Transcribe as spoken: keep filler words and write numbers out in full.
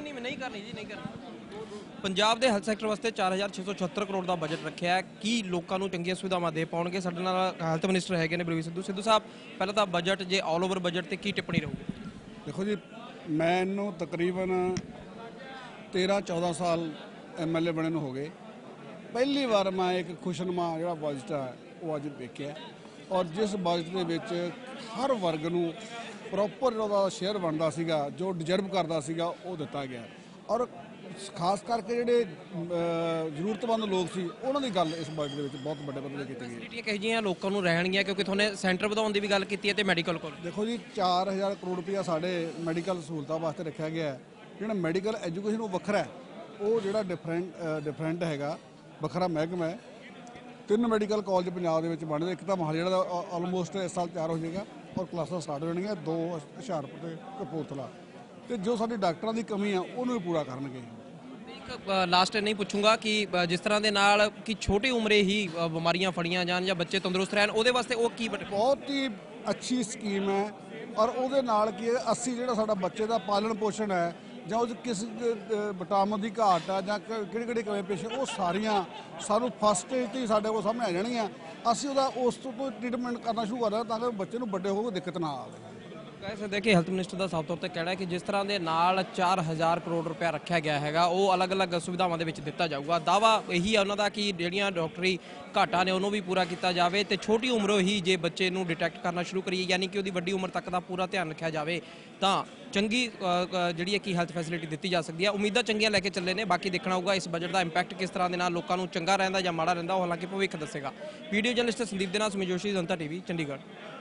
नहीं नहीं करनी जी नहीं करनी। पंजाब के हैल्थ सैक्टर वास्ते चार हज़ार छे सौ छहत्तर करोड़ का बजट रखा है कि लोगों को चंगियां सुविधावां दे पाउणगे। साडे नाल हैल्थ मिनिस्टर है ने बलवीर सिद्धू सिद्धू साहब, पहले तो बजट जे ऑल ओवर बजट ते की टिप्पणी रहूगी? देखो जी, मैनू तकरीबन तेरह चौदह साल एम एल ए बने हो गए। पहली बार मैं एक खुशनुमा जो बजट है वो अज देखिया, और जिस बजट के विच हर वर्ग नूं प्रॉपर जो शेयर बनता सीगा, जो डिजर्व करता सीगा, वो दिता गया। और खास करके जोड़े जरूरतमंद लोग सी उन्हां दी गल इस बजट दे विच बहुत बड़े बदले की गई। फैसिलिटियां किहो जिहियां लोकां नूं रहणगीਆਂ क्योंकि तुहाने सेंटर वधाउण दी भी गल कीती है ते मैडिकल कॉलेज। देखो जी, चार हज़ार करोड़ रुपया साढ़े मैडिकल सहूलतां वास्ते रखा गया है। जिहड़ा मैडिकल एजुकेशन वो वखरा है, वो जिहड़ा डिफरेंट डिफरेंट हैगा, वखरा महकमा है। तीन मैडिकल कॉलेज पंजाब दे विच बन रहे, एक तो मोहाली जिहड़ा ऑलमोस्ट इस साल तैयार हो जाएगा और क्लासां स्टार्ट हो जाएंगे, दो हुशियारपुर ते कपूरथला, तो जो साडी डॉक्टरां दी कमी है उन्होंने भी पूरा करनगे। लास्ट नहीं पूछूंगा कि जिस तरह के नाल कि छोटी उम्रे ही बीमारियां फड़ियां जान या बच्चे तंदुरुस्त रहन, ਉਹਦੇ वास्ते वो की बहुत ही अच्छी स्कीम है। और ਉਹਦੇ ਨਾਲ ਕੀ ਹੈ, ਅਸੀਂ ਜਿਹੜਾ ਸਾਡਾ ਬੱਚੇ ਦਾ ਪਾਲਣ ਪੋਸ਼ਣ ਹੈ ਜਾਂ ਉਹ ਕਿਸ ਵਿਟਾਮਿਨ ਦੀ ਘਾਟ ਆ ਜਾਂ ਕਿਹੜੀ ਕਿਹੜੀ ਕਮੀ ਪੇਸ਼, ਉਹ ਸਾਰੀਆਂ ਸਾਨੂੰ ਫਸਟ ਸਟੇਜ ਤੇ ਹੀ ਸਾਡੇ ਕੋਲ ਸਾਹਮਣੇ ਆ ਜਾਣਗੀਆਂ। ਅਸੀਂ ਉਹਦਾ ਉਸ ਤੋਂ ਟ੍ਰੀਟਮੈਂਟ ਕਰਨਾ ਸ਼ੁਰੂ ਕਰ ਦਾਂਗੇ ਤਾਂ ਕਿ ਬੱਚੇ ਨੂੰ ਵੱਡੇ ਹੋ ਕੇ ਦਿੱਕਤ ਨਾ ਆਵੇ। कह सकते हैं कि हैल्थ मिनिस्टर का साफ तौर पर कहना है कि जिस तरह के नाल चार हज़ार करोड़ रुपया रखा गया है वो अलग अलग सुविधावां दे विच दिता जाऊगा। दावा यही है उन्हों का कि जिहड़ियां डॉक्टरी घाटा ने उन्होंने भी पूरा किया जाए तो छोटी उम्रों ही जे बच्चे नूं डिटैक्ट करना शुरू करिए, यानी कि उहदी वड्डी उम्र तक का पूरा ध्यान रखा जाए तो चंगी जिहड़ी है कि हैल्थ फैसिलिटी दी जा सकती है। उम्मीदां चंगियां लैके चले ने, बाकी देखना होगा इस बजट का इंपैक्ट किस तरह के नाल लोकां नूं चंगा रहिंदा जां माड़ा रहिंदा, हालांकि भविख दसेगा। वीडियो जर्नलिस्ट संदीप दे नाल सुमित जोशी, जनता टीवी, चंडीगढ़।